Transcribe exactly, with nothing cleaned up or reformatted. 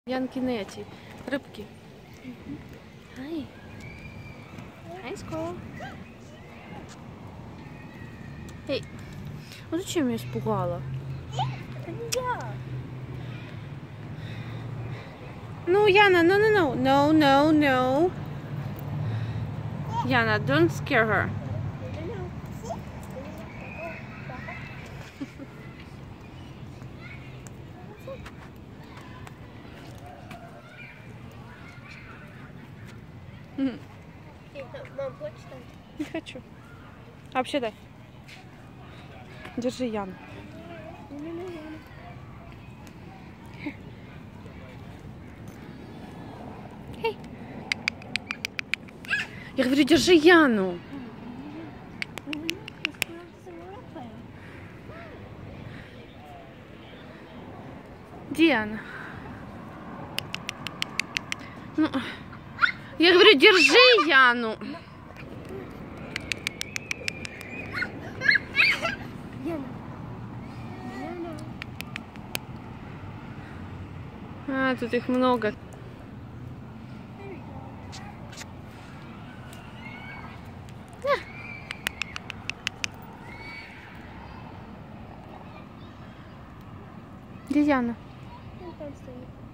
Янкины эти рыбки. Hi. Hi, squirrel. Эй, вот зачем я испугала? Ну, Яна, no, no, no, no, no, no. Яна, don't scare her. Мам, хочешь там? Не хочу. А вообще дай. Держи, Яну. Эй. Я говорю, держи Яну. Диана. Ну, я говорю, держи Яну. А, тут их много. Где Яна? Он там стоит.